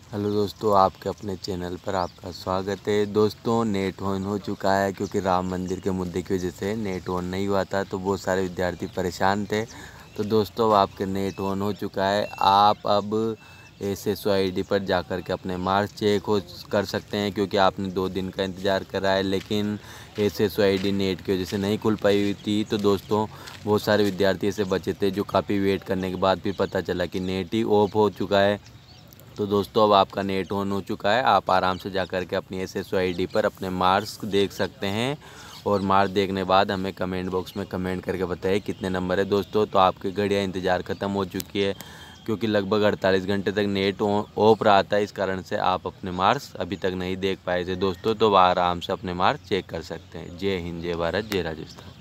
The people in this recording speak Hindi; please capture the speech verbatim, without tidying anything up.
हेलो दोस्तों, आपके अपने चैनल पर आपका स्वागत है। दोस्तों, नेट ऑन हो चुका है क्योंकि राम मंदिर के मुद्दे की वजह से नेट ऑन नहीं हुआ था, तो बहुत सारे विद्यार्थी परेशान थे। तो दोस्तों, अब आपके नेट ऑन हो चुका है। आप अब एस एस आई डी पर जाकर के अपने मार्क्स चेक हो कर सकते हैं, क्योंकि आपने दो दिन का इंतज़ार करा है, लेकिन S S I D net की वजह से नहीं खुल पाई हुई थी। तो दोस्तों, बहुत सारे विद्यार्थी ऐसे बचे थे जो काफ़ी वेट करने के बाद भी पता चला कि नेट ही ऑफ हो चुका है। तो दोस्तों, अब आपका नेट ऑन हो चुका है। आप आराम से जा कर के अपनी एस एस आई डी पर अपने मार्क्स देख सकते हैं, और मार्क्स देखने बाद हमें कमेंट बॉक्स में कमेंट करके बताइए कितने नंबर है। दोस्तों, तो आपकी घड़ियाँ इंतज़ार ख़त्म हो चुकी है, क्योंकि लगभग अड़तालीस घंटे तक नेट ऑफ रहा था। इस कारण से आप अपने मार्क्स अभी तक नहीं देख पाए थे दोस्तों। तो आराम से अपने मार्क्स चेक कर सकते हैं। जय हिंद, जय भारत, जय राजस्थान।